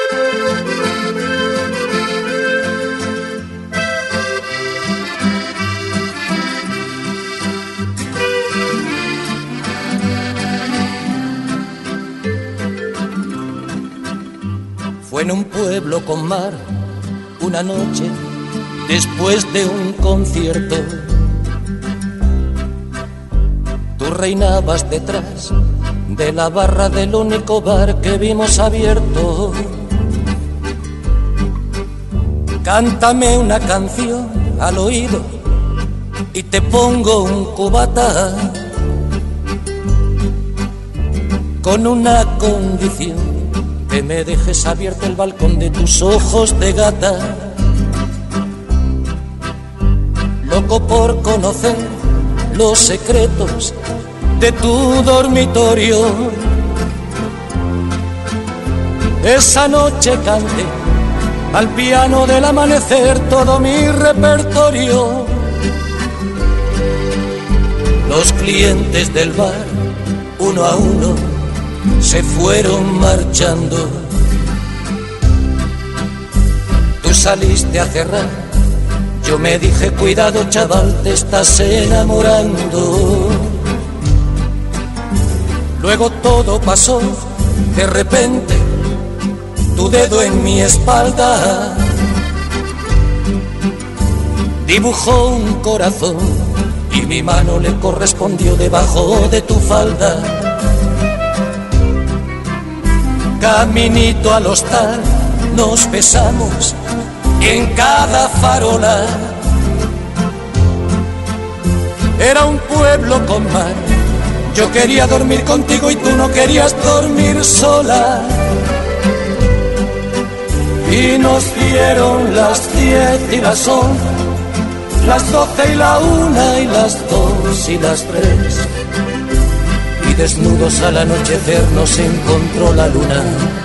Fue en un pueblo con mar, una noche después de un concierto. Tú reinabas detrás de la barra del único bar que vimos abierto. Cántame una canción al oído y te pongo un cubata, con una condición: que me dejes abierto el balcón de tus ojos de gata. Loco por conocer los secretos de tu dormitorio. Esa noche canté al piano del amanecer todo mi repertorio. Los clientes del bar, uno a uno, se fueron marchando. Tú saliste a cerrar, yo me dije: cuidado chaval, te estás enamorando. Luego todo pasó, de repente, tu dedo en mi espalda dibujó un corazón y mi mano le correspondió debajo de tu falda. Caminito al hostal nos besamos en cada farola. Era un pueblo con mar, yo quería dormir contigo y tú no querías dormir sola. Y nos dieron las 10 y las 11, las 12 y la 1 y las 2 y las 3. Y desnudos al anochecer nos encontró la luna.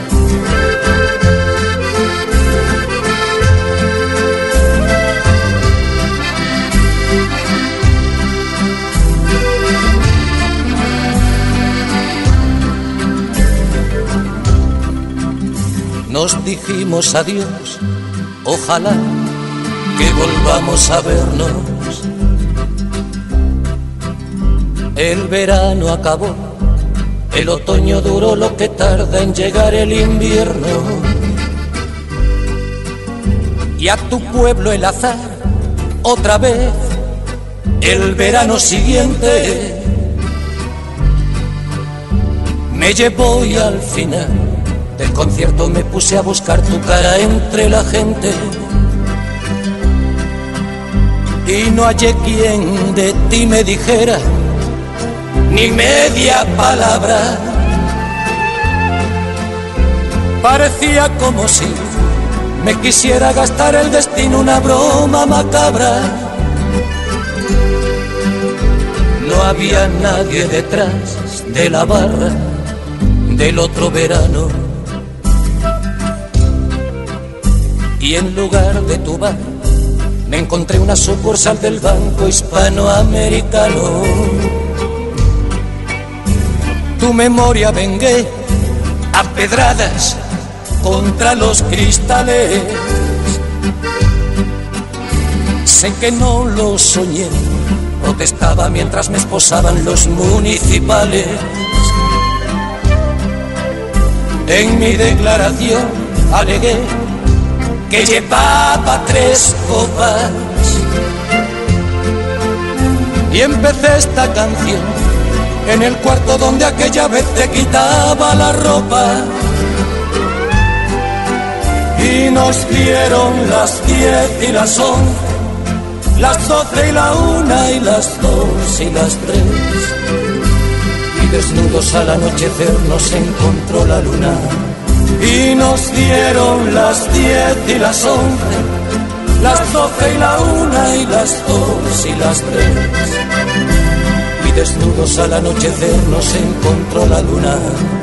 Nos dijimos adiós, ojalá que volvamos a vernos. El verano acabó, el otoño duró lo que tarda en llegar el invierno. Y a tu pueblo el azar, otra vez, el verano siguiente, me llevó y al final del concierto me puse a buscar tu cara entre la gente. Y no hallé quien de ti me dijera ni media palabra. Parecía como si me quisiera gastar el destino una broma macabra. No había nadie detrás de la barra del otro verano. Y en lugar de tu bar me encontré una sucursal del Banco Hispanoamericano. Tu memoria vengué a pedradas contra los cristales. Sé que no lo soñé, protestaba mientras me esposaban los municipales. En mi declaración alegué que llevaba 3 copas y empecé esta canción en el cuarto donde aquella vez te quitaba la ropa. Y nos dieron las 10 y las 11, las 12 y la 1 y las 2 y las 3. Y desnudos al anochecer nos encontró la luna. Y nos dieron las 10 y las 11, las 12 y la 1 y las 2 y las 3. Y desnudos al anochecer nos encontró la luna.